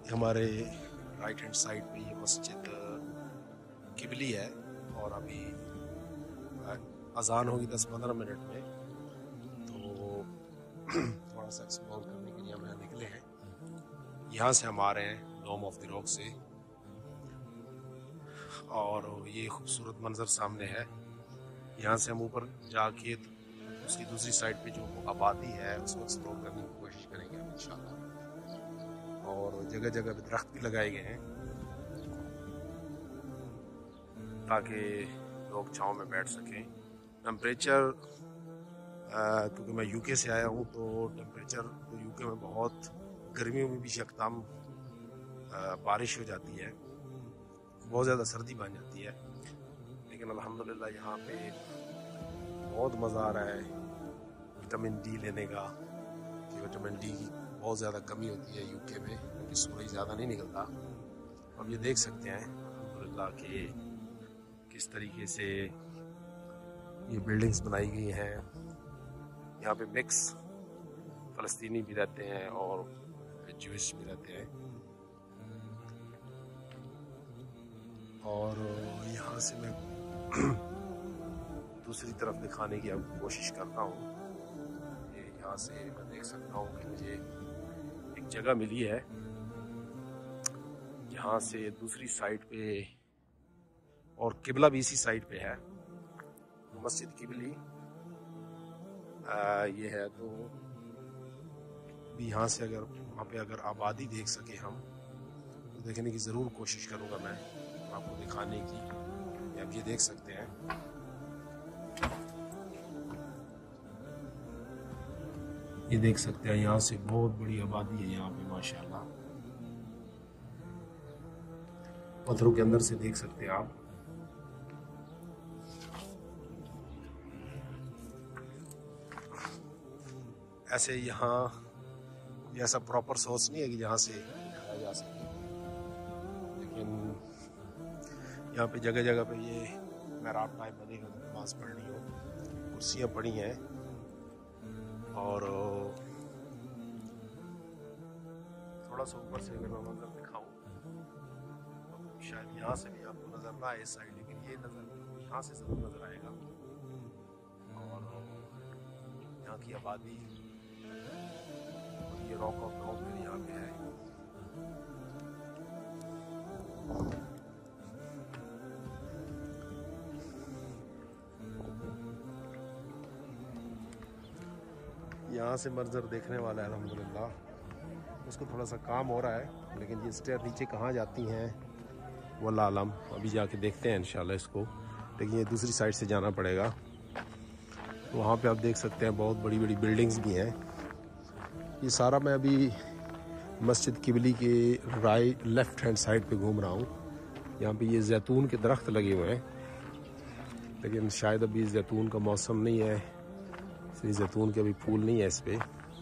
हमारे right hand side पे ये मस्जिद किबली है और अभी अजान होगी 10-15 मिनट में, तो थोड़ा सा एक्सप्लोर करने के लिए हम यहाँ निकले हैं। यहाँ से हम आ रहे हैं डोम ऑफ द रॉक से, और ये खूबसूरत मंजर सामने है। यहाँ से हम ऊपर जाके उसकी दूसरी साइड पे जो आबादी है उसको एक्सप्लोर करने की कोशिश करेंगे हम इंशाल्लाह। और जगह जगह पे दरख्त भी लगाए गए हैं ताकि लोग छाँव में बैठ सकें। टेम्परेचर, क्योंकि मैं यूके से आया हूँ, तो टेम्परेचर तो यूके में बहुत, गर्मियों में भी यकदम बारिश हो जाती है, बहुत ज़्यादा सर्दी बन जाती है। लेकिन अल्हम्दुलिल्लाह यहाँ पे बहुत मज़ा आ रहा है विटामिन डी लेने का, कि विटामिन डी की बहुत ज़्यादा कमी होती है यूके में, क्योंकि सूरज ज़्यादा नहीं निकलता। अब ये देख सकते हैं अल्हम्दुलिल्लाह कि किस तरीके से ये बिल्डिंग्स बनाई गई हैं। यहाँ पे मिक्स फ़लस्तीनी भी रहते हैं और ज्यूइश भी रहते हैं। और यहाँ से मैं दूसरी तरफ दिखाने की अब कोशिश करता हूँ। ये यहाँ से मैं देख सकता हूँ कि मुझे एक जगह मिली है, यहाँ से दूसरी साइड पे, और किबला भी इसी साइड पे है, मस्जिद किबली ये है। तो भी यहाँ से अगर वहाँ पे अगर आबादी देख सके हम, तो देखने की ज़रूर कोशिश करूँगा मैं आपको दिखाने की। आप ये देख सकते हैं, ये देख सकते हैं, यहाँ से बहुत बड़ी आबादी है यहाँ पे माशाल्लाह। पत्थरों के अंदर से देख सकते हैं आप। ऐसे यहाँ ऐसा प्रॉपर सोर्स नहीं है कि जहाँ से खाया जा सके, लेकिन यहाँ पे जगह जगह पे ये मेहराब टाइप बने हैं, नमाज पढ़नी हो, कुर्सियाँ पड़ी हैं। और थोड़ा सा ऊपर से अगर मैं मंजर दिखाऊं, तो शायद यहाँ से भी आपको नज़र ना आए इस साइड, लेकिन ये नज़र यहाँ से ज़रूर नज़र आएगा। और यहाँ की आबादी, ये रॉक ऑफ डोम फिर यहाँ पे है। यहाँ से मंजर देखने वाला है अल्हम्दुलिल्लाह। उसको थोड़ा सा काम हो रहा है, लेकिन ये स्टेयर नीचे कहाँ जाती हैं वल्लाह आलम, अभी जाके देखते हैं इंशाल्लाह इसको। लेकिन ये दूसरी साइड से जाना पड़ेगा। तो वहाँ पे आप देख सकते हैं बहुत बड़ी बड़ी बिल्डिंग्स भी हैं। ये सारा मैं अभी मस्जिद किबली के लेफ़्ट हैंड साइड पे घूम रहा हूँ। यहाँ पे ये जैतून के दरख्त लगे हुए हैं, लेकिन शायद अभी जैतून का मौसम नहीं है, इसलिए जैतून के अभी फूल नहीं है इस पे।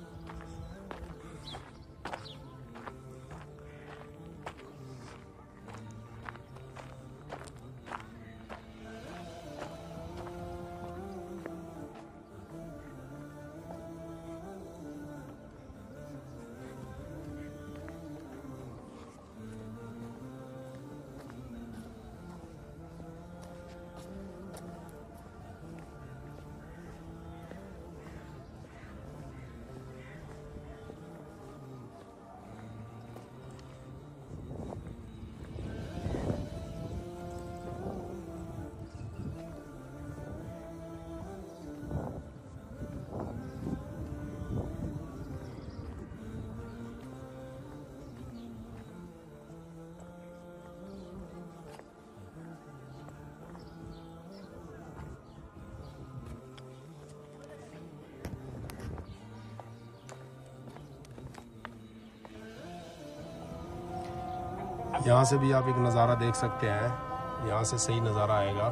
यहाँ से भी आप एक नज़ारा देख सकते हैं, यहाँ से सही नज़ारा आएगा,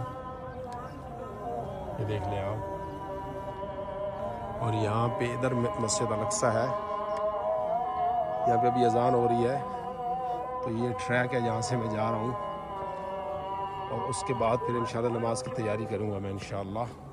ये देख लें आप। और यहाँ पे इधर मस्जिद अल-अक्सा है, यहाँ पे अभी अजान हो रही है। तो ये ट्रैक है जहाँ से मैं जा रहा हूँ, और उसके बाद फिर इंशाल्लाह नमाज की तैयारी करूँगा मैं इंशाल्लाह।